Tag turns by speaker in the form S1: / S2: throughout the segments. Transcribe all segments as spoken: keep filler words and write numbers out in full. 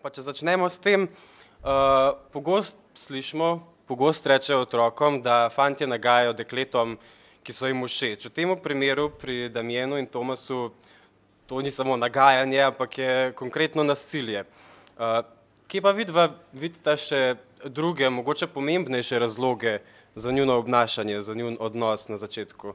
S1: Pa če začnemo s tem, uh, pogosto slišimo, pogosto rečejo otrokom, da fantje nagajajo dekletom, ki so jim všeč. V tem primeru pri Damjenu in Tomasu to ni samo nagajanje, ampak je konkretno nasilje. Uh, kje pa vidva, vidita še druge, mogoče pomembnejše razloge za njuno obnašanje, za njun odnos na začetku?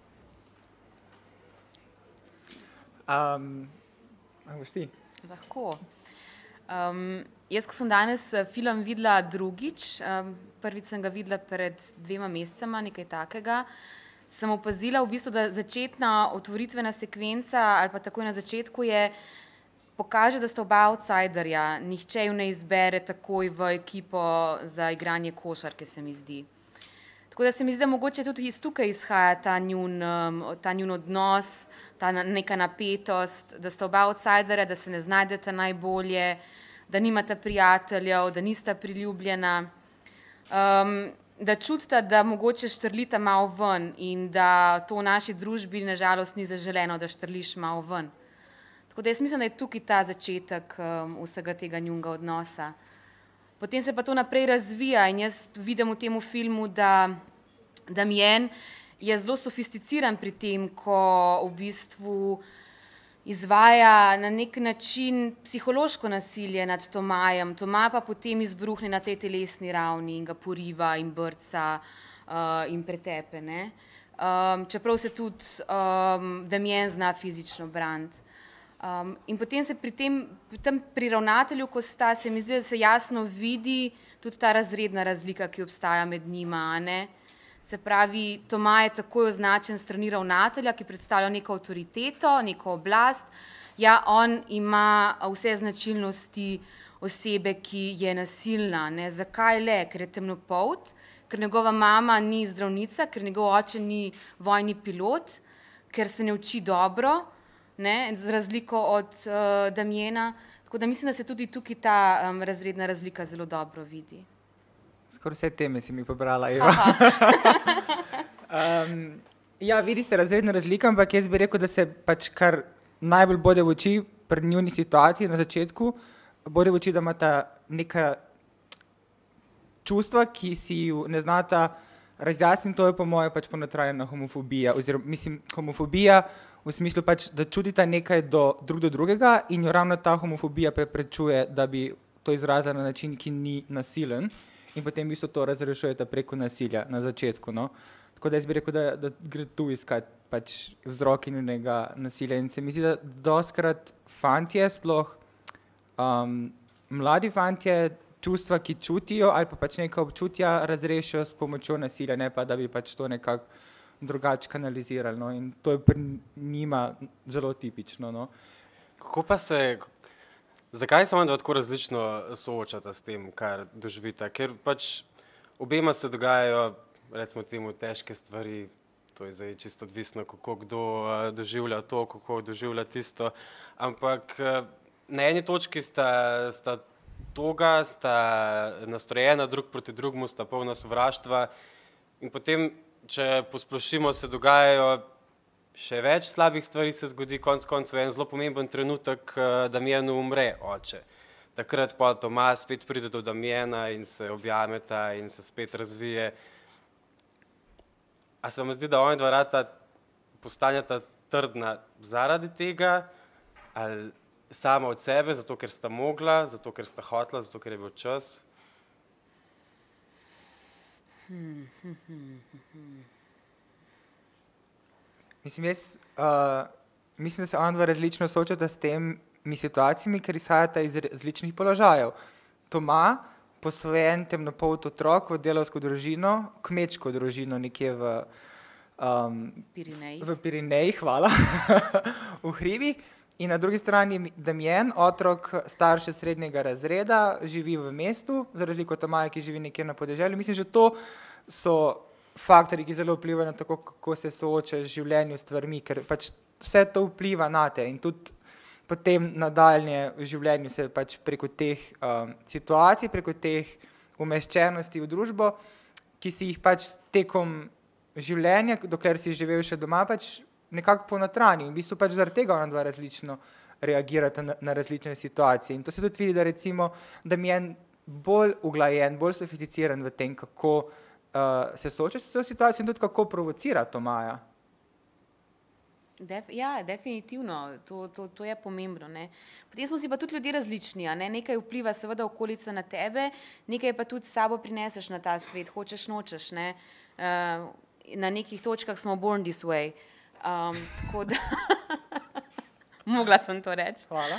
S2: Um, a boš ti?
S3: Lahko. Um, jaz, ko sem danes film videla drugič, um, prvič sem ga videla pred dvema mesecema, nekaj takega, sem opazila v bistvu, da začetna otvoritvena sekvenca ali pa takoj na začetku je, pokaže, da sta oba outsiderja, nihče ju ne izbere takoj v ekipo za igranje košarke, se mi zdi. Tako da se mi zdi, da mogoče tudi iz tukaj izhaja ta njun, ta njun odnos, ta neka napetost, da sta oba outsiderja, da se ne znajdeta najbolje, da nimata prijateljev, da nista priljubljena, um, da čutita, da mogoče štrlita malo ven in da to v naši družbi nažalost ni zaželeno, da štrliš malo ven. Tako da jaz mislim, da je tukaj ta začetek um, vsega tega njunega odnosa. Potem se pa to naprej razvija in jaz vidim v tem filmu, da Damjen je zelo sofisticiran pri tem, ko v bistvu izvaja na nek način psihološko nasilje nad Tomajem. Toma pa potem izbruhne na tej telesni ravni in ga poriva in brca uh, in pretepe. Ne? Um, čeprav se tudi um, Damjen zna fizično braniti. Um, in potem se pri tem, tem pri ravnatelju, ko sta, se mi zdi, da se jasno vidi tudi ta razredna razlika, ki obstaja med njima. Ne? Se pravi, Toma je takoj označen strani ravnatelja, ki predstavlja neko avtoriteto, neko oblast. Ja, on ima vse značilnosti osebe, ki je nasilna. Ne? Zakaj le? Ker je temnopolt, ker njegova mama ni zdravnica, ker njegov oče ni vojni pilot, ker se ne uči dobro, ne? Z razliko od uh, Damjena. Tako da mislim, da se tudi tukaj ta um, razredna razlika zelo dobro vidi.
S2: Skoraj vse teme si mi pobrala, Eva. um, ja, vidi se razredna razlika, ampak jaz bi rekel, da se pač kar najbolj bode v oči pri njuni situaciji na začetku, bode v oči, da imata neka čustva, ki si ju ne znata razjasniti, to je po moje pač ponotranjena homofobija, oziroma mislim homofobija v smislu pač, da čutita nekaj do drug do drugega in jo ravno ta homofobija preprečuje, da bi to izrazila na način, ki ni nasilen. In potem v bistvu to razrešujete preko nasilja na začetku. No? Tako da jaz bi rekel, da, da gre tu iskati pač vzroki njunega nasilja. In se mi zdi, da dostkrat fantje, sploh um, mladi fantje, čustva, ki čutijo ali pa pač neka občutja razrešijo s pomočjo nasilja, ne pa da bi pač to nekako drugače kanalizirali. No? In to je pri njima zelo tipično. No?
S1: Kako pa se... Zakaj se vam dva tako različno soočata s tem, kar doživita? Ker pač obema se dogajajo, recimo temu, težke stvari, to je zdaj čisto odvisno, kako kdo doživlja to, kako doživlja tisto, ampak na eni točki sta, sta toga, sta nastrojena drug proti drugmu, sta polna sovraštva in potem, če posplošimo, se dogajajo še več slabih stvari se zgodi, konc koncev en zelo pomemben trenutek, Damjenu umre oče. Takrat pa Toma spet pride do Damjena in se objameta in se spet razvije. A se vam zdi, da oni dva rata postanjata trdna zaradi tega, ali sama od sebe, zato ker sta mogla, zato ker sta hotela, zato ker je bil čas?
S3: Hmm, hmm, hmm, hmm.
S2: Mislim, jaz, uh, mislim, da se on dva različno soočata s temi situacijami, ker izhajata iz različnih položajev. Toma, posvojen temnopolt otrok v delavsko družino, kmečko družino nekje v, um,
S3: Pirinejih.
S2: v Pirinejih, hvala, v hribih. In na drugi strani Damjen, otrok starše srednjega razreda, živi v mestu, za razliko od Tomaja, ki živi nekje na podeželju. Mislim, že to so faktori, ki zelo vplivajo na tako, kako se soočaš v življenju s stvarmi, ker pač vse to vpliva na te in tudi potem nadaljnje v življenju se pač preko teh um, situacij, preko teh umeščenosti v družbo, ki si jih pač tekom življenja, dokler si živel še doma, pač nekako ponotranji. In v bistvu pač zaradi tega ona dva različno reagirata na, na različne situacije. In to se tudi vidi, da recimo Damjan bolj uglajen, bolj sofisticiran v tem, kako uh, se sooča s to situacijo in tudi kako provocira Tomaja.
S3: Def, ja, definitivno, to, to, to je pomembno. Ne. Potem smo si pa tudi ljudje različni, a ne. Nekaj vpliva seveda okolica na tebe, nekaj pa tudi s sabo prineseš na ta svet, hočeš, nočeš. Ne. Uh, na nekih točkah smo born this way. Um, tako da, mogla sem to reči.
S2: Hvala.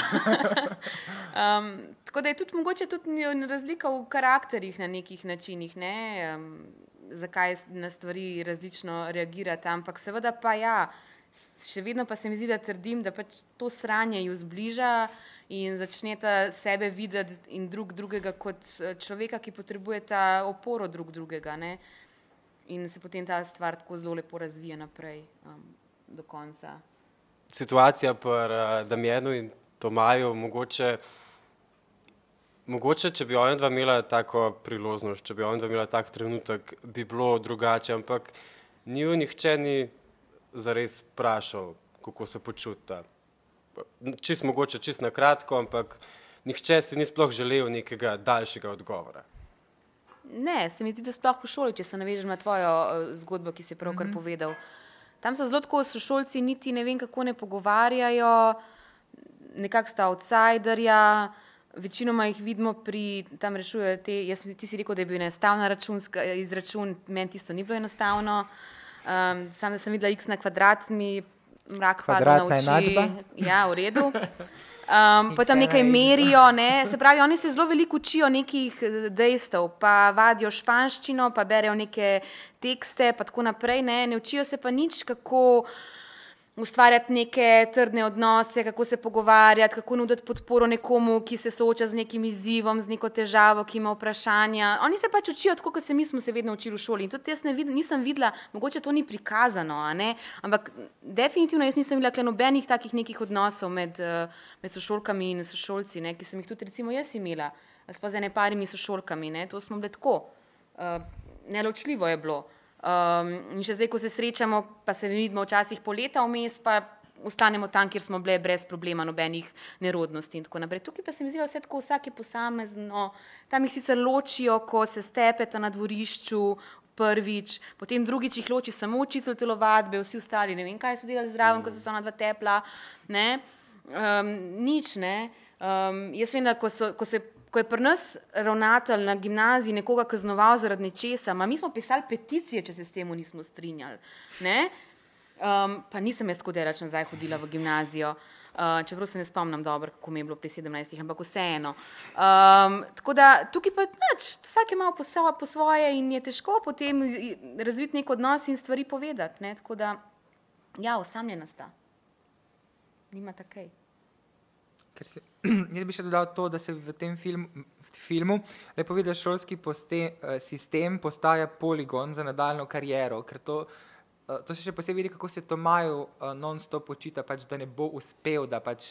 S3: um, tako da je tudi mogoče tudi razlika v karakterih na nekih načinih, ne. Um, zakaj na stvari različno reagirati, ampak seveda pa ja, še vedno pa se mi zdi, da trdim, da pač to sranje ju zbliža in začneta sebe videti in drug drugega kot človeka, ki potrebujeta oporo drug drugega, ne? In se potem ta stvar tako zelo lepo razvija naprej um, do konca.
S1: Situacija pri uh, Damjanu in Tomaju, mogoče, mogoče, če bi ona dva imela tako priložnost, če bi ona dva imela tak trenutek, bi bilo drugače, ampak ni jo nihče ni zares vprašal, kako se počuta. Čist mogoče, čist na kratko, ampak nihče si ni sploh želel nekega daljšega odgovora.
S3: Ne, se mi zdi, da sploh v šoli, če se navežem na tvojo uh, zgodbo, ki si pravkar mm-hmm. povedal. Tam so zelo tako sošolci niti ne vem kako ne pogovarjajo, nekako sta outsiderja, večinoma jih vidimo pri, tam rešujejo te, jaz, ti si rekel, da je bil enostavna računska izračun, meni tisto ni bilo enostavno. Um, sam, da sem videla x na kvadrat, mi mrak padel na oči. Ja, v redu. Um, pa tam nekaj merijo, ne. Se pravi, oni se zelo veliko učijo nekih dejstev, pa vadijo španščino, pa berejo neke tekste, pa tako naprej, ne. Ne učijo se pa nič, kako ustvarjati neke trdne odnose, kako se pogovarjati, kako nuditi podporo nekomu, ki se sooča z nekim izzivom, z neko težavo, ki ima vprašanja. Oni se pač učijo tako, kot se mi smo se vedno učili v šoli. In tudi jaz ne vid, nisem videla, mogoče to ni prikazano, a ne, ampak definitivno jaz nisem videla nobenih takih nekih odnosov med, med sošolkami in sošolci, ne, ki sem jih tudi recimo jaz imela, pa z ene parimi sošolkami, ne, to smo bile tako. Uh, neločljivo je bilo. Um, in še zdaj, ko se srečamo, pa se ne vidimo včasih pol leta vmes, pa ostanemo tam, kjer smo bile brez problema, nobenih nerodnosti in tako naprej. Tukaj pa se mi zdi vse tako, vsak je posamezno, tam jih sicer ločijo, ko se stepeta na dvorišču prvič, potem drugič jih loči samo učitelj telovadbe, vsi ostali, ne vem, kaj so delali zraven, ko so se ona dva tepla, ne, um, nič, ne. Um, jaz vem, da ko, so, ko se Ko je pri nas ravnatelj na gimnaziji nekoga kaznoval zaradi nečesa, ma mi smo pisali peticije, če se s temu nismo strinjali. Ne? Um, pa nisem jaz tako delač nazaj hodila v gimnazijo, uh, čeprav se ne spomnim dobro, kako mi je bilo pri sedemnajstih, ampak vseeno. Um, tako da tukaj pa nič, vsak je malo po, po svoje in je težko potem razviti nek odnos in stvari povedati. Ne? Tako da, ja, osamljena sta. Nima takej.
S2: Ker se, jaz bi še dodal to, da se v tem film, v filmu lepo vidi, da šolski poste, sistem postaja poligon za nadaljno kariero, ker to, to se še posebej vidi, kako se Tomaju non-stop očita, pač, da ne bo uspel, da pač,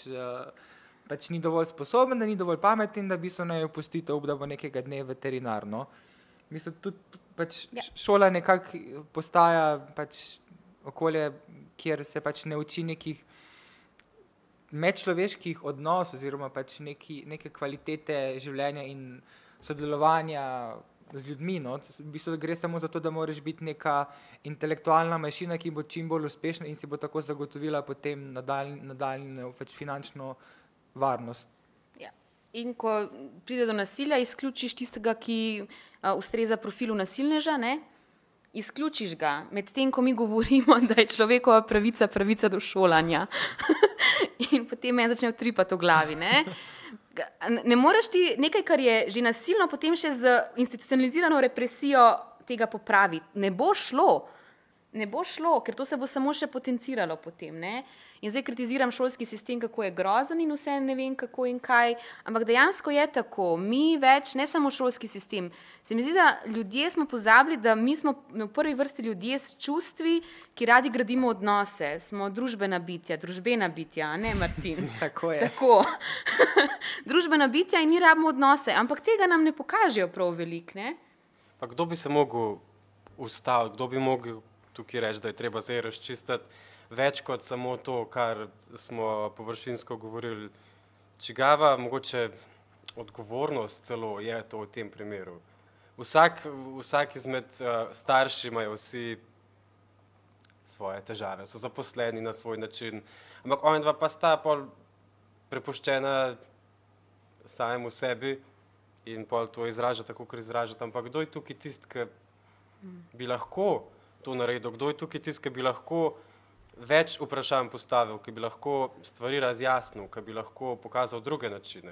S2: pač ni dovolj sposoben, da ni dovolj pameten, da bi so naj opustitev, da bo nekega dne veterinar. No? Mislim, tudi pač ja. Šola nekako postaja pač okolje, kjer se pač ne uči nekih medčloveških odnosov oziroma pač neki, neke kvalitete življenja in sodelovanja z ljudmi. No? V bistvu gre samo za to, da moraš biti neka intelektualna mašina, ki bo čim bolj uspešna in si bo tako zagotovila potem nadaljno, nadaljno pač finančno varnost.
S3: Ja. In ko pride do nasilja, izključiš tistega, ki uh, ustreza profilu nasilneža, ne? Izključiš ga, med tem, ko mi govorimo, da je človekova pravica pravica do šolanja. In potem meni začne utripati v glavi. Ne? Ne moreš ti nekaj, kar je že nasilno, potem še z institucionalizirano represijo tega popraviti. Ne bo šlo. Ne bo šlo, ker to se bo samo še potenciralo potem. Ne? In zdaj kritiziram šolski sistem, kako je grozen in vse ne vem kako in kaj, ampak dejansko je tako. Mi več, ne samo šolski sistem, se mi zdi, da ljudje smo pozabili, da mi smo v prvi vrsti ljudje s čustvi, ki radi gradimo odnose. Smo družbena bitja, družbena bitja, ne Martin?
S2: Tako je.
S3: Tako. Družbena bitja in mi rabimo odnose, ampak tega nam ne pokažejo prav veliko, ne?
S1: Pa kdo bi se mogel ustaviti, kdo bi mogel tukaj reči, da je treba zdaj razčistiti več kot samo to, kar smo površinsko govorili. Čigava mogoče odgovornost celo je to v tem primeru. Vsak, vsak izmed uh, starši imajo vsi svoje težave, so zaposleni na svoj način, ampak ona dva pa sta pol prepuščena samemu sebi in pol to izraža tako, kot izraža. Ampak kdo je tukaj tisti, ki bi lahko to naredil? Kdo je tukaj tisti, ki bi lahko več vprašanj postavil, ki bi lahko stvari razjasnil, ki bi lahko pokazal druge načine?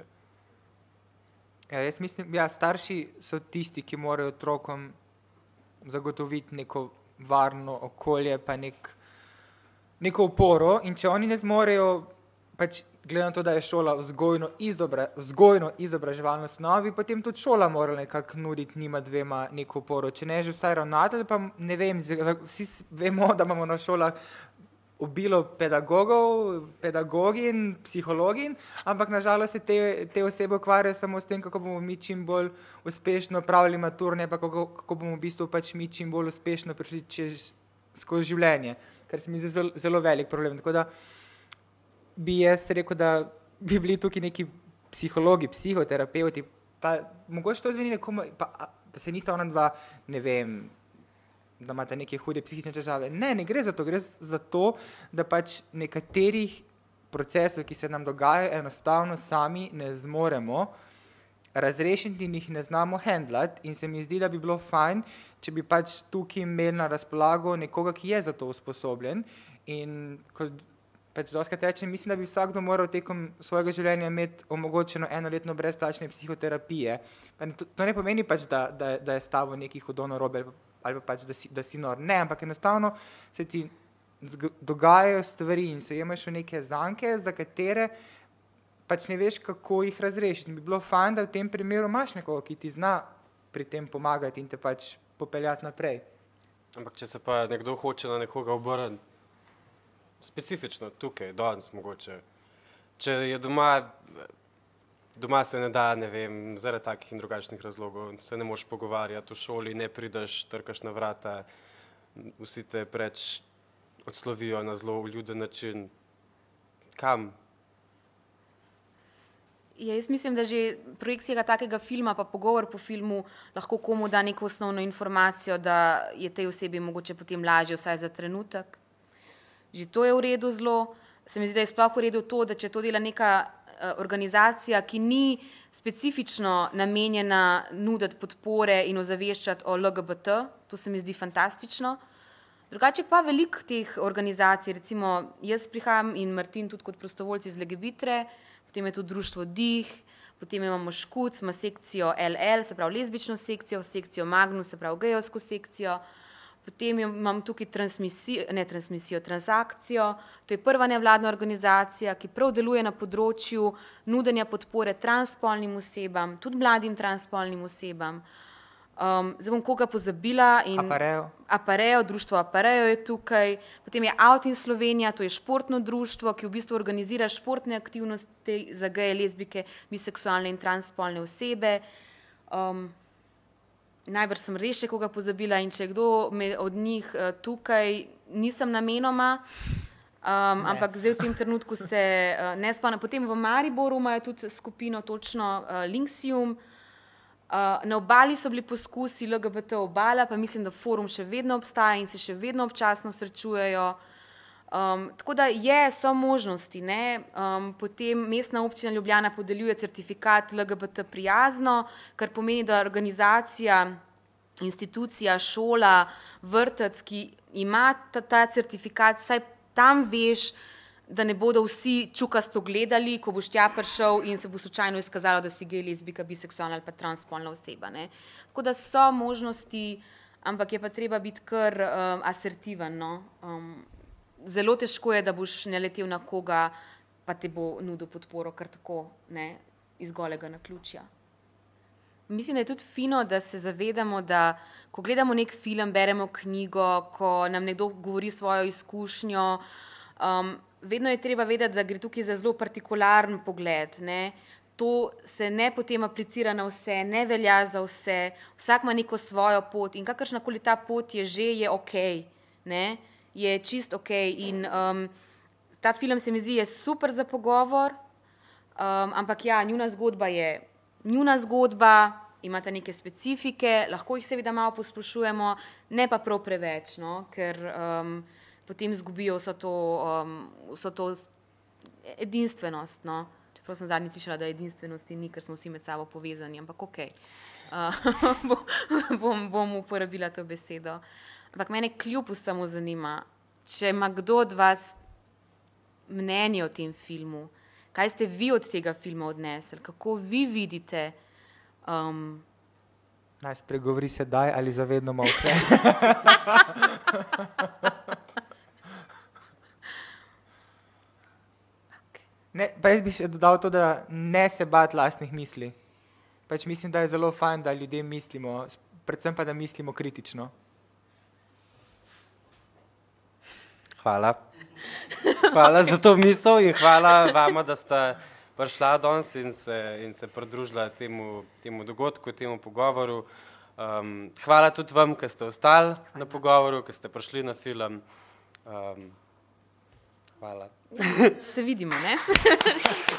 S2: Ja, jaz mislim, ja, starši so tisti, ki morajo otrokom zagotoviti neko varno okolje, pa nek, neko oporo, in če oni ne zmorejo, pač glede na to, da je šola vzgojno, izobra, vzgojno izobraževalno osnovi, potem tudi šola mora nekako nuditi njima dvema neko oporo. Če ne že vsaj ravnatelj, pa ne vem, vsi vemo, da imamo na šolah obilo pedagogov, pedagogin, psihologin, ampak nažalost se te, te osebe ukvarjajo samo s tem, kako bomo mi čim bolj uspešno pravili maturne, pa kako, kako bomo v bistvu pač mi čim bolj uspešno prišli čez, skozi življenje, kar se mi zdi zelo, zelo velik problem. Tako da bi jaz rekel, da bi bili tukaj neki psihologi, psihoterapeuti, pa mogoče to zveni nekomu, pa da se nista ona dva, ne vem, da imate neke hude psihične težave. Ne, ne gre za to, gre za to, da pač nekaterih procesov, ki se nam dogajajo, enostavno sami ne zmoremo razrešiti in jih ne znamo handlati, in se mi zdi, da bi bilo fajn, če bi pač tukaj imeli na razpolago nekoga, ki je za to usposobljen, in kot pač dostakrat rečem, mislim, da bi vsakdo moral tekom svojega življenja imeti omogočeno enoletno brezplačne psihoterapije. Pa to, to ne pomeni pač, da, da, da je s tabo neki hudo narobe ali, ali pa pač, da si, da si nor. Ne, ampak enostavno se ti dogajajo stvari in se jemaš v neke zanke, za katere pač ne veš, kako jih razrešiti. Bi bilo fajn, da v tem primeru imaš nekoga, ki ti zna pri tem pomagati in te pač popeljati naprej.
S1: Ampak če se pa nekdo hoče na nekoga obrniti, specifično tukaj, danes mogoče. Če je doma, doma se ne da, ne vem, zaradi takih in drugačnih razlogov, se ne moš pogovarjati v šoli, ne prideš, trkaš na vrata, vsi te preč odslovijo na zelo vljuden način. Kam?
S3: Ja, jaz mislim, da že projekcija takega filma, pa pogovor po filmu lahko komu da neko osnovno informacijo, da je tej osebi mogoče potem lažje, vsaj za trenutek. Že to je v redu zelo. Se mi zdi, da je sploh v redu to, da če to dela neka uh, organizacija, ki ni specifično namenjena nuditi podpore in ozaveščati o L G B T, to se mi zdi fantastično. Drugače pa veliko teh organizacij, recimo jaz prihajam in Martin tudi kot prostovoljci iz Legebitre, potem je tudi društvo Dih, potem imamo Škuc, ima sekcijo L L, se pravi lezbično sekcijo, sekcijo Magnus, se pravi gejovsko sekcijo. Potem imam tukaj transmisijo, ne transmisijo, transakcijo, to je prva nevladna organizacija, ki prav deluje na področju nudenja podpore transspolnim osebam, tudi mladim transspolnim osebam. Um, zdaj bom koga pozabila. In
S2: Apareo.
S3: Apareo, društvo Apareo je tukaj. Potem je Out in Slovenija, to je športno društvo, ki v bistvu organizira športne aktivnosti za geje, lezbike, biseksualne in transspolne osebe. Um, Najbrž sem res še koga pozabila in če je kdo od njih tukaj, nisem namenoma, um, ampak zdaj v tem trenutku se uh, ne spomnim. Potem v Mariboru imajo tudi skupino točno uh, Linksium. Uh, na Obali so bili poskusi L G B T Obala, pa mislim, da forum še vedno obstaja in se še vedno občasno srečujejo. Um, tako da je, so možnosti, ne. Um, potem Mestna občina Ljubljana podeljuje certifikat L G B T prijazno, kar pomeni, da organizacija, institucija, šola, vrtec, ki ima ta, ta certifikat, saj tam veš, da ne bodo vsi čukasto gledali, ko boš tja prišel in se bo slučajno izkazalo, da si gej, lezbika, biseksualna ali pa transspolna oseba, ne. Tako da so možnosti, ampak je pa treba biti kar um, asertiven, no. Um, Zelo težko je, da boš naletel na koga, pa te bo nudil podporo kar tako, ne, iz golega naključja. Mislim, da je tudi fino, da se zavedamo, da ko gledamo nek film, beremo knjigo, ko nam nekdo govori svojo izkušnjo, um, vedno je treba vedeti, da gre tukaj za zelo partikularen pogled, ne. To se ne potem aplicira na vse, ne velja za vse, vsak ima neko svojo pot in kakršnakoli ta pot je že, je okej, ne. je čist ok. In um, ta film se mi zdi je super za pogovor, um, ampak ja, njuna zgodba je njuna zgodba, imata neke specifike, lahko jih seveda malo posplošujemo, ne pa prav preveč, no, ker um, potem izgubijo vso to, um, vso to edinstvenost. No. Čeprav sem zadnjič slišala, da edinstvenosti ni, ker smo vsi med sabo povezani, ampak ok, uh, bom, bom uporabila to besedo. Ampak mene kljub vsemu zanima, če ima kdo od vas mnenje o tem filmu, kaj ste vi od tega filma odnesli, kako vi vidite. Um,
S2: Naj spregovori sedaj ali zavedno molče. Ne, pa jaz bi še dodal to, da ne se bati lastnih misli. Pač mislim, da je zelo fajn, da ljudje mislimo, predvsem pa, da mislimo kritično.
S1: Hvala. Hvala za to misel in hvala vama, da ste prišla danes in se, in se pridružila temu, temu dogodku, temu pogovoru. Um, hvala tudi vam, ki ste ostali na pogovoru, ki ste prišli na film. Um, hvala.
S3: Se vidimo, ne?